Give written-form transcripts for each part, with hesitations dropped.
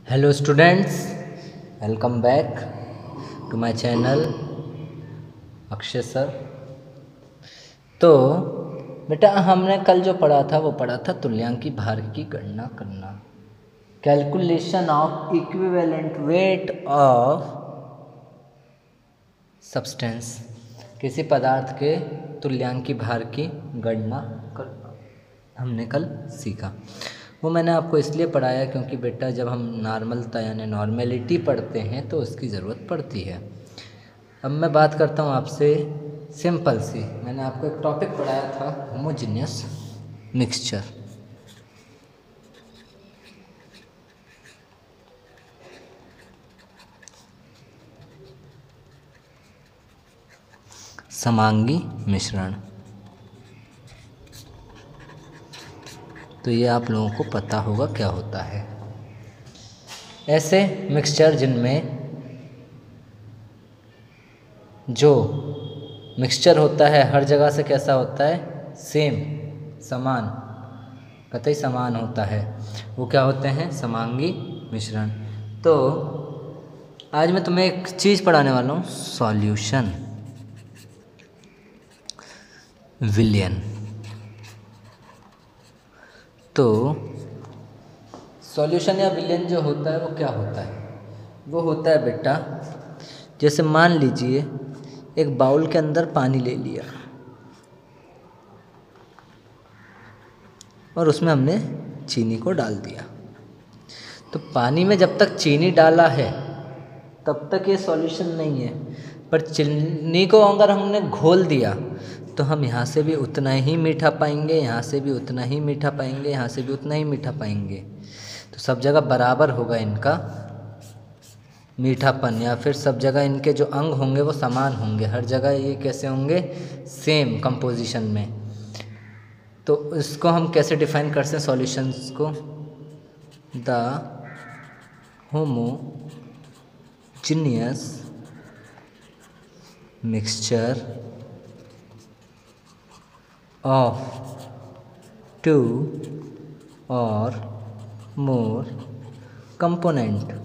Hello students, welcome back to my channel Akshay sir. तो बेटा हमने कल जो पढ़ा था वो पढ़ा था तुल्यांकी भार की गणना करना, calculation of equivalent weight of substance, किसी पदार्थ के तुल्यांकी भार की गणना करना हमने कल सीखा। वो मैंने आपको इसलिए पढ़ाया क्योंकि बेटा जब हम नॉर्मलता यानी नॉर्मेलिटी पढ़ते हैं तो उसकी ज़रूरत पड़ती है। अब मैं बात करता हूँ आपसे सिंपल सी, मैंने आपको एक टॉपिक पढ़ाया था होमोजेनियस मिक्सचर। समांगी मिश्रण, तो ये आप लोगों को पता होगा क्या होता है। ऐसे मिक्सचर जिनमें जो मिक्सचर होता है हर जगह से कैसा होता है, सेम, समान, कतई समान होता है, वो क्या होते हैं, समांगी मिश्रण। तो आज मैं तुम्हें एक चीज़ पढ़ाने वाला हूँ, सॉल्यूशन विलयन। तो सॉल्यूशन या विलयन जो होता है वो क्या होता है, वो होता है बेटा, जैसे मान लीजिए एक बाउल के अंदर पानी ले लिया और उसमें हमने चीनी को डाल दिया। तो पानी में जब तक चीनी डाला है तब तक ये सॉल्यूशन नहीं है, पर चीनी को अगर हमने घोल दिया तो हम यहाँ से भी उतना ही मीठा पाएंगे, यहाँ से भी उतना ही मीठा पाएंगे, यहाँ से भी उतना ही मीठा पाएंगे। तो सब जगह बराबर होगा इनका मीठापन, या फिर सब जगह इनके जो अंग होंगे वो समान होंगे, हर जगह ये कैसे होंगे, सेम कंपोजिशन में। तो इसको हम कैसे डिफाइन कर सकते हैं सॉल्यूशंस को, the homogeneous mixture of two or more component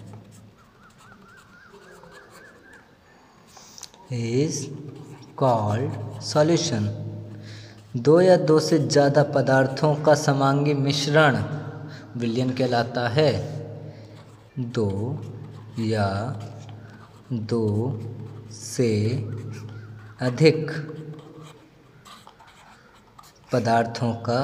is called solution. दो या दो से ज़्यादा पदार्थों का समांगी मिश्रण विलयन कहलाता है। दो या दो से अधिक पदार्थों का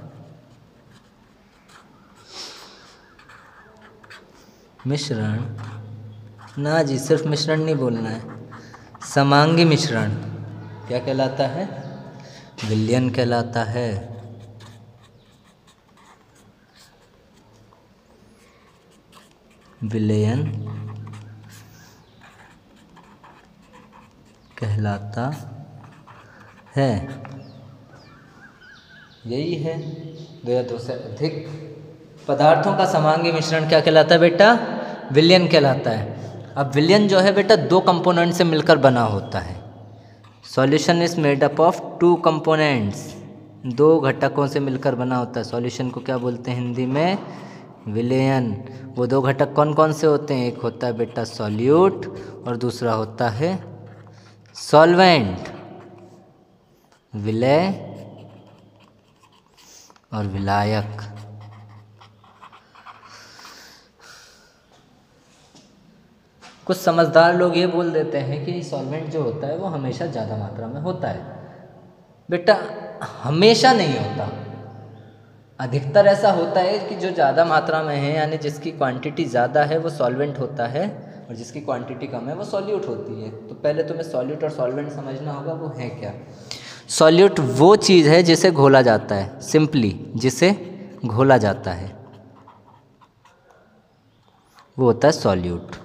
मिश्रण, ना जी सिर्फ मिश्रण नहीं बोलना है, समांगी मिश्रण क्या कहलाता है, विलयन कहलाता है। विलयन कहलाता है, यही है। दो या दो से अधिक पदार्थों का समांगी मिश्रण क्या कहलाता है बेटा, विलयन कहलाता है। अब विलयन जो है बेटा दो कंपोनेंट से मिलकर बना होता है। Solution is made up of two components, दो घटकों से मिलकर बना होता है। सॉल्यूशन को क्या बोलते हैं हिंदी में, विलयन। वो दो घटक कौन कौन से होते हैं, एक होता है बेटा सॉल्यूट और दूसरा होता है सॉल्वेंट। विलय और विलायक। कुछ समझदार लोग ये बोल देते हैं कि सॉल्वेंट जो होता है वो हमेशा ज़्यादा मात्रा में होता है। बेटा हमेशा नहीं होता, अधिकतर ऐसा होता है कि जो ज़्यादा मात्रा में है यानी जिसकी क्वांटिटी ज़्यादा है वो सॉल्वेंट होता है और जिसकी क्वांटिटी कम है वो सॉल्यूट होती है। तो पहले तुम्हें सॉल्यूट और सॉल्वेंट समझना होगा, वो है क्या। सॉल्यूट वो चीज़ है जिसे घोला जाता है, सिंपली जिसे घोला जाता है वो होता है सॉल्यूट,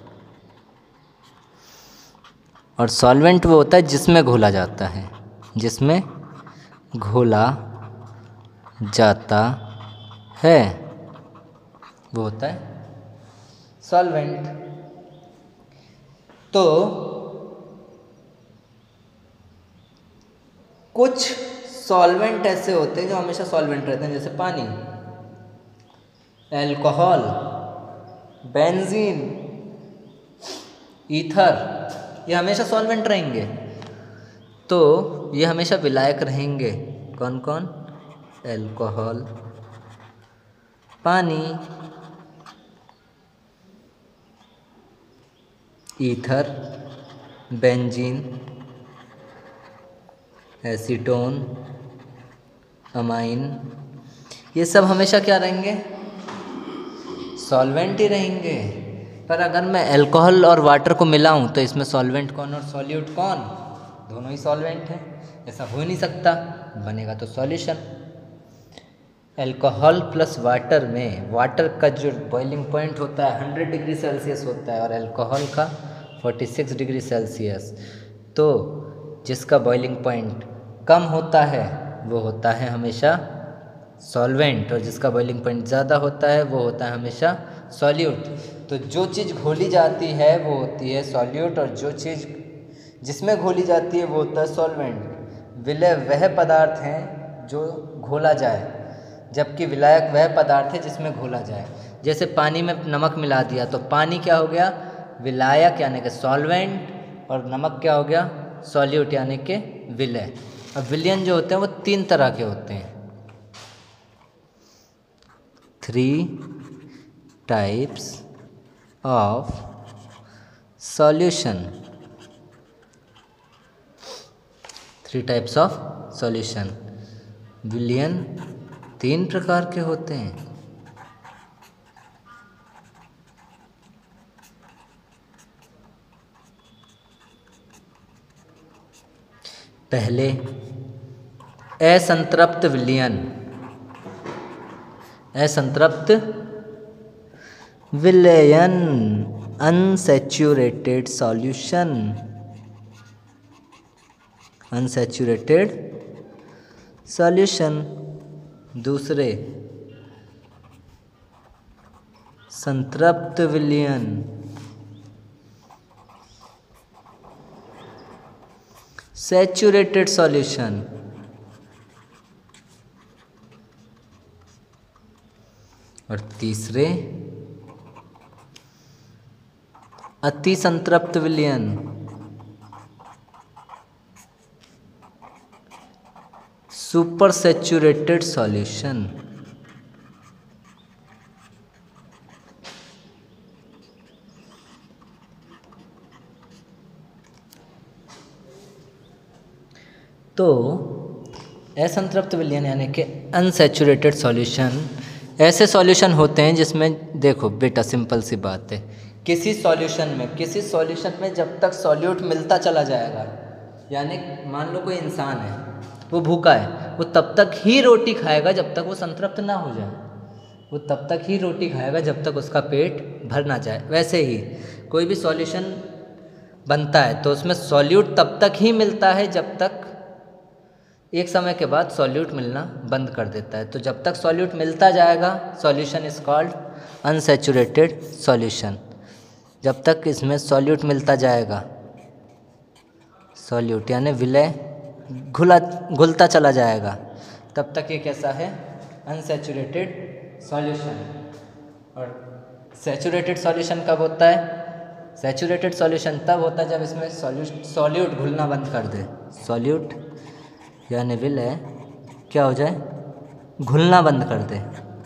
और सॉल्वेंट वो होता है जिसमें घोला जाता है, जिसमें घोला जाता है वो होता है सॉल्वेंट। तो कुछ सॉल्वेंट ऐसे होते हैं जो हमेशा सॉल्वेंट रहते हैं, जैसे पानी, अल्कोहल, बेंजीन, ईथर, ये हमेशा सॉल्वेंट रहेंगे। तो ये हमेशा विलायक रहेंगे। कौन कौन? एल्कोहल, पानी, ईथर, बेंजीन, एसीटोन, अमाइन, ये सब हमेशा क्या रहेंगे? सॉल्वेंट ही रहेंगे। पर अगर मैं अल्कोहल और वाटर को मिलाऊं तो इसमें सॉल्वेंट कौन और सॉल्यूट कौन? दोनों ही सॉल्वेंट हैं। ऐसा हो ही नहीं सकता, बनेगा तो सॉल्यूशन। अल्कोहल प्लस वाटर में वाटर का जो बॉइलिंग पॉइंट होता है 100 डिग्री सेल्सियस होता है और अल्कोहल का 46 डिग्री सेल्सियस। तो जिसका बॉइलिंग पॉइंट कम होता है वो होता है हमेशा सॉल्वेंट, और जिसका बॉइलिंग पॉइंट ज़्यादा होता है वो होता है हमेशा सॉल्यूट। तो जो चीज़ घोली जाती है वो होती है सॉल्यूट, और जो चीज़ जिसमें घोली जाती है वो होता है सॉल्वेंट। विलय वह पदार्थ हैं जो घोला जाए, जबकि विलायक वह पदार्थ है जिसमें घोला जाए। जैसे पानी में नमक मिला दिया तो पानी क्या हो गया? विलायक यानी कि सॉल्वेंट, और नमक क्या हो गया? सॉल्यूट यानी कि विलय। अब विलयन जो होते हैं वो 3 तरह के होते हैं। 3 types of solution. 3 types of solution. विलयन 3 प्रकार के होते हैं। पहले असंतृप्त विलयन। असंतृप्त विलयन, अनसैचुरेटेड सॉल्यूशन। Unsaturated solution. दूसरे संतृप्त विलयन, सैचुरेटेड सॉल्यूशन। और तीसरे अति संतृप्त विलयन, सुपर सैचुरेटेड सॉल्यूशन। तो असंतृप्त विलयन यानी कि अनसैचुरेटेड सॉल्यूशन ऐसे सॉल्यूशन होते हैं जिसमें, देखो बेटा सिंपल सी बात है, किसी सॉल्यूशन में जब तक सॉल्यूट मिलता चला जाएगा, यानी मान लो कोई इंसान है, वो भूखा है, वो तब तक ही रोटी खाएगा जब तक वो संतृप्त ना हो जाए। वो तब तक ही रोटी खाएगा जब तक उसका पेट भर ना जाए। वैसे ही कोई भी सॉल्यूशन बनता है तो उसमें सॉल्यूट तब तक ही मिलता है जब तक एक समय के बाद सॉल्यूट मिलना बंद कर देता है। तो जब तक सॉल्यूट मिलता जाएगा, solution is called unsaturated solution. जब तक इसमें सॉल्यूट मिलता जाएगा, सॉल्यूट यानी विलय घुलता चला जाएगा, तब तक ये कैसा है? Unsaturated solution. और सैचुरेटेड सॉल्यूशन कब होता है? सैचुरेटेड सॉल्यूशन तब होता है जब इसमें सॉल्यूट घुलना बंद कर दे। सॉल्यूट यानी विलय क्या हो जाए? घुलना बंद कर दे।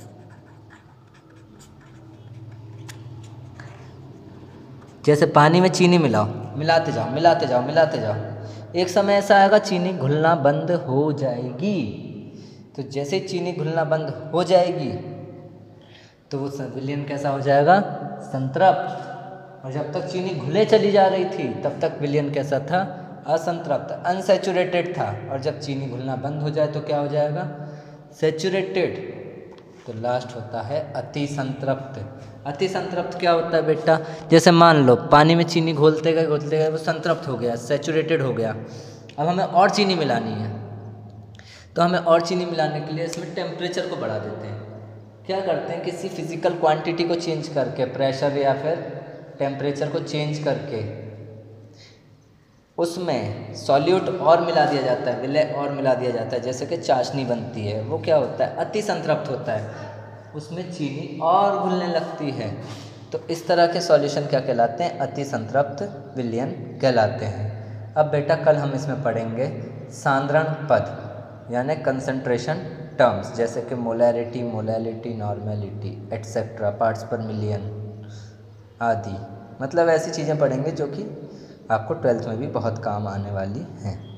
जैसे पानी में चीनी मिलाओ, मिलाते जाओ, एक समय ऐसा आएगा चीनी घुलना बंद हो जाएगी। तो जैसे चीनी घुलना बंद हो जाएगी तो वो विलयन कैसा हो जाएगा? संतृप्त। और जब तक चीनी घुले चली जा रही थी तब तक विलयन कैसा था? असंतृप्त, अनसैचुरेटेड था। और जब चीनी घुलना बंद हो जाए तो क्या हो जाएगा? सैचुरेटेड। तो लास्ट होता है अति संतृप्त। अति संतृप्त क्या होता है बेटा? जैसे मान लो पानी में चीनी घोलते गए वो संतृप्त हो गया, सैचुरेटेड हो गया। अब हमें और चीनी मिलानी है, तो हमें और चीनी मिलाने के लिए इसमें टेम्परेचर को बढ़ा देते हैं। क्या करते हैं? किसी फिजिकल क्वांटिटी को चेंज करके, प्रेशर या फिर टेम्परेचर को चेंज करके उसमें सॉल्यूट और मिला दिया जाता है, विलय और मिला दिया जाता है। जैसे कि चाशनी बनती है, वो क्या होता है? अति संतृप्त होता है, उसमें चीनी और घुलने लगती है। तो इस तरह के सॉल्यूशन क्या कहलाते हैं? अति संतृप्त विलयन कहलाते हैं। अब बेटा कल हम इसमें पढ़ेंगे सांद्रण पद यानी कंसंट्रेशन टर्म्स, जैसे कि molarity, molality, normality etcetera, parts per million आदि। मतलब ऐसी चीज़ें पढ़ेंगे जो कि आपको 12th में भी बहुत काम आने वाली हैं।